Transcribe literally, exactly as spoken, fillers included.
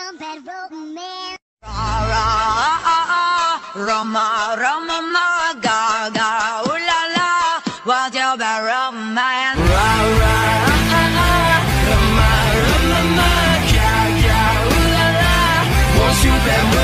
your bad romance. Roma, Roma, ma, ga, ga, ooh la la, what's your bad romance? Ra, ra, ah, ah, Roma, Roma, ma, ga, ga, ooh la la, what's your bad romance?